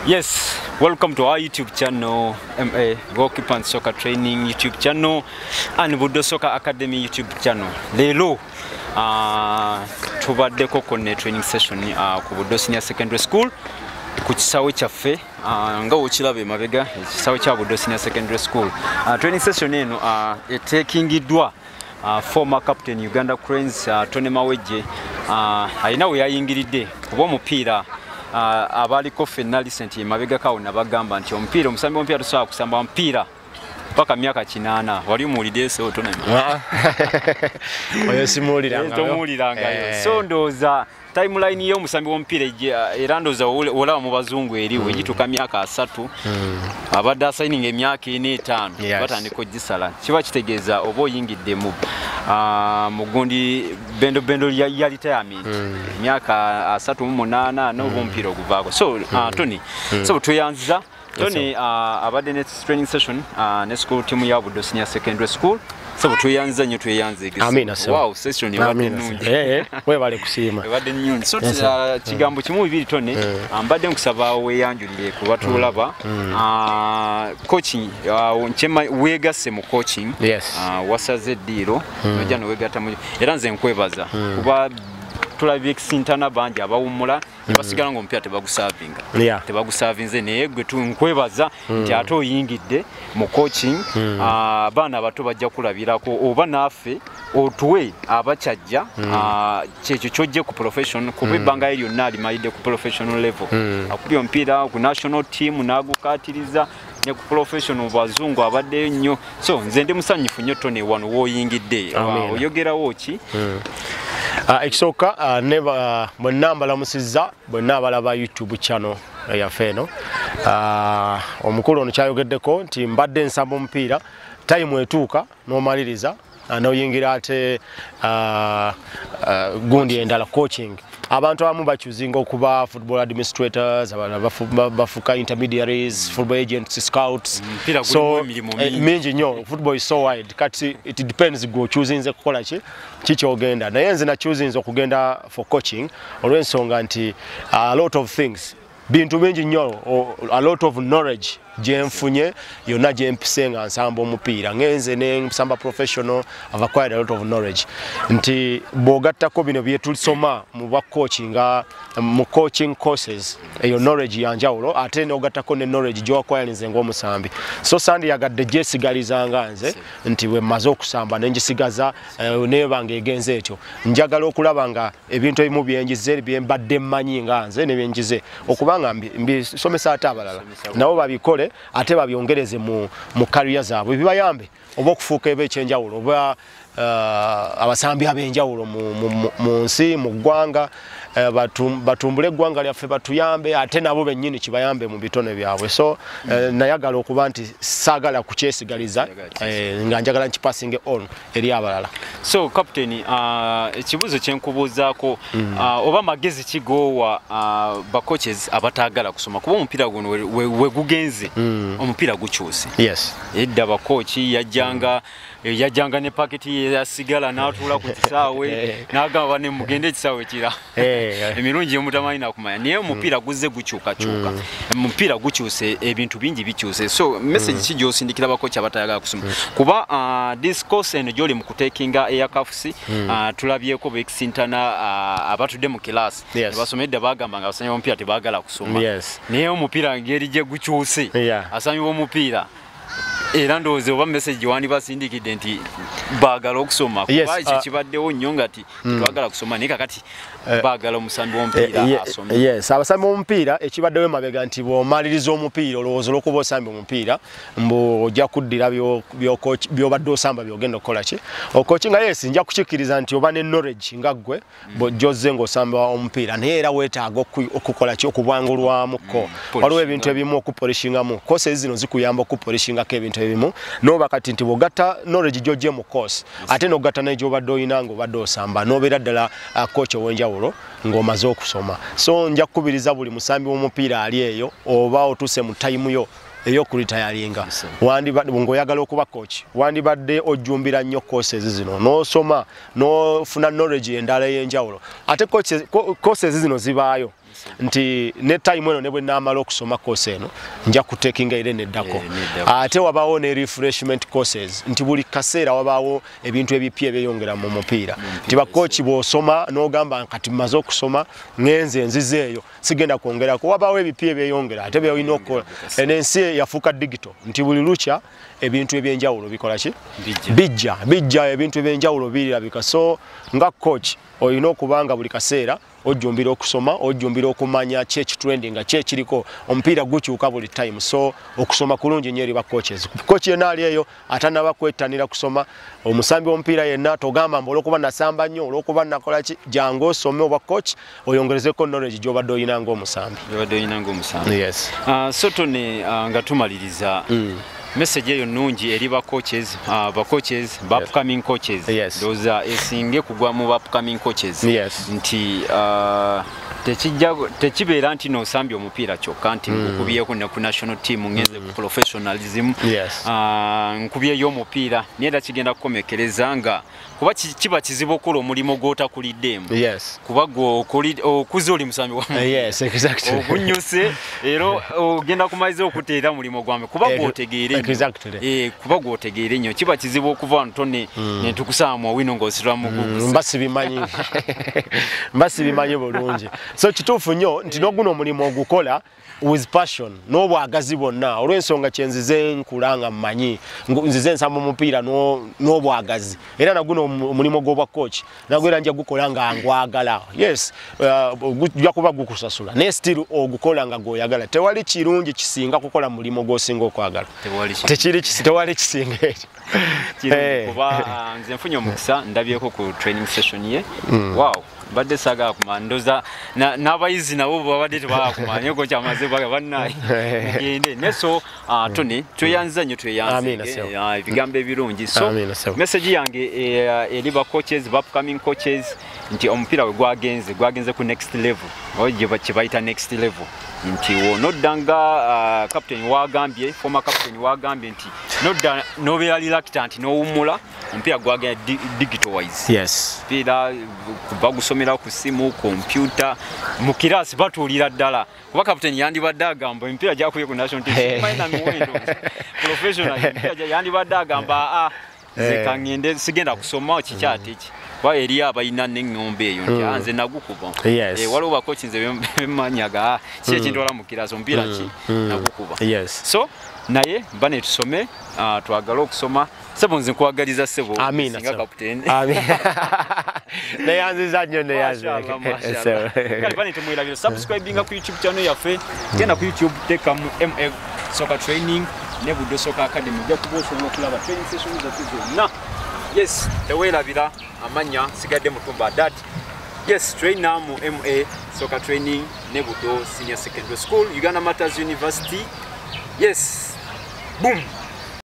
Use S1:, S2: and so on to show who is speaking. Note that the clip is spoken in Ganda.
S1: Yes, welcome to our YouTube channel, MA Goalkeeper and Soccer Training YouTube channel and Budo Soccer Academy YouTube channel. Lelo tubaddeko kone training session ku Budo Senior Secondary School ku kisawe kyaffe nga okirabe mabega ekisawe kya Budo Senior Secondary School. Training session eno etekingidwa former captain Uganda Cranes Tonny Mawejje alina we yayingiridde kuba omupiira abaliko finali senti mabega kawo nabagamba nti omupiira omusambi omupiira tusobola kusamba omupiira paka myaka 8 wali muwulidde so Tonny
S2: oyo simuwulirangayo
S1: so ndoza timeline yo musambi w'omupiira era ndoza olaba mu bazungu eriwe gituka myaka 3 abadde signing emyaka 4 batandika ogisala kiba kitegeeza oba oyingidde mu mugundi bendo ya retirement myaka 38 n'obumpira oguvaako so Tonny so tuyanza Tonny abadde ne training session ne school team ya Budo Senior Secondary School so tuyanza nyo tuyanze wow session yabadde nungi
S2: we bale kusiima
S1: yabadde nungi so kigambo kimu bibiri Tonny mbadde nkusaba weyanjulire kuba tulaba coaching nchema wegase mu coaching wasaze diro nojja no wegata mu era nze nkwebaza kuba tulabye ekisintana bangi abawumula basigala ngo mpya tebagusavinga tebagusavinze naye gwe tunkwebaza nti ate oyingidde mu coaching abaana abato bajja kulabirako oba naffe otuwe abakyajja kyekyo kyojje ku profession kuba ebbanga eryo nali mayide ku professional level akubye omupiira ku national team nagukatiriza ne ku professional bazungu abadde nnyo so nze ndi musanyifu nnyo Tonny wano woyingidde oyogerawo ki
S2: ekisooka bwenna mbalamusizza bwenna abalaba YouTube channel yaffe eno omukulu ono kyayogeddeko nti mbadde nsamba omupiira time etuuka n'omaliriza n'oyingira ate gundi endala coaching abantu abamu bakyuzinga okuba football administrators bafuka intermediaries football agents scouts so mingi nnyo football is so wide kati it depends go choosing kukola kikyogenda naye nze na choosing okugenda for coaching olw'ensonga nti a lot of things bintu bingi nnyo a lot of knowledge jenfunye yonna jempise nga nsamba omupiira ngenze ne nsamba professional I've acquired a lot of knowledge nti bogattako bino bye tulisoma mu coaching courses eyo knowledge yanjawulo ate n'ogattako ne knowledge gy'oacquire nze ng'omusambi so sandi yagadde gyesigalizanga nze nti bwe mmaze okusamba nenjisigaza nebanga egenze etyo njagala okulaba nga ebintu ebimu byenjize byembadde mmanyi nga nze ne byenjize okubanga mbisomesa ate abalala nabo babikole ate babyongereze mu career zaabwe bibayambe oba okufuuka ebekyenjawulo oba abasambi ab'enjawulo mu nsi mu ggwanga batumbule eggwanga lyaffe batuyambe ate nabo bennyini kibayambe mu bitone byabwe so nayagala okuba nti saagala kukyesigaliza nga njagala nkipasinge on eri abalala
S1: so captain ekibuzo kyenkubuuzaako oba magezi kigowa ba coaches abataagala kusoma kuba omupiira guno we gugenze omupiira gukyuse edda ba coach yajjanga ne paketi yasigala n'atuula ku kisaawe n'agamba ne mugende ekisaawe kira emirungi emutamanyi nakumanya naye omupiira guzze gukyukakyuka omupiira gukyuse ebintu bingi bikyuse so message ki gy'osindikira bakoci abatayagala kusoma kuba this course eno gy'oli mu kutekinga eyakafusi tulabyeko bekisintana abatudde mu kilasi basomedde bagamba nga abasambi b'omupiira tebaagala kusoma naye omupiira ngeri gye gukyuse abasambi b'omupiira era ndowooza oba message wandi basindikidde nti baagala okusoma kuba ekyo kibaddewo nnyo nga ti twagala kusoma naye kakati baagala omusambi w'omupiira asome
S2: abasambi b'omupiira ekibaddewo emabega nti bw'omaliriza omupiira olowooza olw'okuba osambi omupiira mbu ojja kuddira by'obadde osamba by'ogenda okukola ki okokinga yesi nja kukikkiriza nti oba ne knowledge nga ggwe bw'ojjozze ng'osamba omupiira naye era weetaaga okukola ki okubwangulwamuko waliwo ebintu ebimu okupolishingamu courses zino zikuyamba okupolishingako ebintu ebimu noba kati nti bw'ogatta knowledge gy'oggye mu course ate n'ogatta naye gy'obadde oyina ng'obadde osamba n'obeera ddala coach ow'enjawulo ng'omaze okusoma so nja kukubiriza buli musambi w'omupiira ali eyo oba otuuse mu time yo eyokuritayalinga ng'oyagala okuba coach wandibadde ojjumbira nnyo courses zino n'osoma n'ofuna knowledge endala ey'enjawulo ate courses zino zibaayo nti ne time eno ne bwe namala okusoma course eno nja kutekinga ire neddako ate wabawo ne refreshment courses nti buli kaseera wabawo ebintu ebipya ebyeyongera mu mupiira nti bakochi bw'osoma n'ogamba kati mmaze okusoma ngenze nzizeeyo sigenda kwongerako wabawo ebipya ebyeyongera ate byolina okukola ensi yafuuka digital nti buli lukya ebintu ebyenjawulo bikola ki bijja ebintu ebyenjawulo birabika so nga coach olina okubanga buli kaseera ojjumbira okusoma ojjumbira okumanya church trending nga kiriko omupiira gukyuka buli time so okusoma kulungi nnyo eri ba coaches coach yenna ali eyo atanaba kwettanira kusoma omusambi w'omupiira yenna togamba mbu olwokuba nasamba nnyo olwokuba nakola ki jangu osome oba coach oyongerezeko knowledge gy'obadde oyina ng'omusambi yes
S1: so Tonny nga tumaliriza message eyo nungi eri ba coaches ba upcoming coaches doza esinge kugwa mu upcoming coaches nti tekibeera nti nosambi omupiira kyokka nti nkubyeeko ne ku national team ngenze ku professionalism nkubyeyo omupiira niera kigenda kukomekereza nga kuba kiba kizibu okukola omulimu gw'otakuliddemu kuba okuze oli musambi ogunyuse era ogenda kumaliza okuteera mulimu gwame kuba gw'otegeere nnyo kiba kizibu okuva wano Tonny ne tukusaamu owino ng'osirwamu
S2: mbasibimanyi bulungi so kituufu nnyo nti n'oguno omulimu ogukola with passion n'obwagazi bwonna olw'ensonga kyenzize nkulanga mmanyi nzize nsamba omupiira n'obwagazi era naguno omulimu gw'obwa coach nagwo era nja gukola nga ngwagala yes gujja kuba gukusasula naye still ogukola nga gw'oyagala tewali kirungi kisinga kukola mulimu gw'osinga okwagala tewali kisinga ekyo
S1: nze nfunye omukisa ndabyeko ku training session ye wow badde saga kumandoza n'abayizi nabo babadde tebakumanya ko kyamaze baga bannayi mugende neso Tonny tweyanza nnyo ebigambo ebirungi so message yange eri ba coaches ba upcoming coaches nti omupiira we gwagenze ku next level oje bakibaita next level nti nodanga former captain wagambye nti nobeera reluctant n'owummula omupiira gwagenda digital wise piira bagusomera ku simu computer mu kirasi batuulira ddala kuba captain yandibadde agamba omupiira gyakuye ku national team professional yandibadde agamba zeka ngende sigenda kusoma kikyate ki kwa eri abayina n'engombe eyo nze nagukuba waliwo bakochi nze bemanyaga ki ekintu wala mu kirasi omupiira ki nagukuba so naye bane tusome twagala okusoma sebo nze nkwagaliza sebo
S2: singa
S1: captain
S2: neyanziza nnyo
S1: bane tumwirabira subscribinga ku YouTube channel yaffe genda ku YouTube tekamu MF Soccer Training ne Buddo Soccer Academy ja kubosobola okulaba training sessions zaffe zonna yes teweerabira amanya sigadde mutumba that yes trainer mu MA Soccer Training ne Buddo Senior Secondary School Uganda Matters University yes boom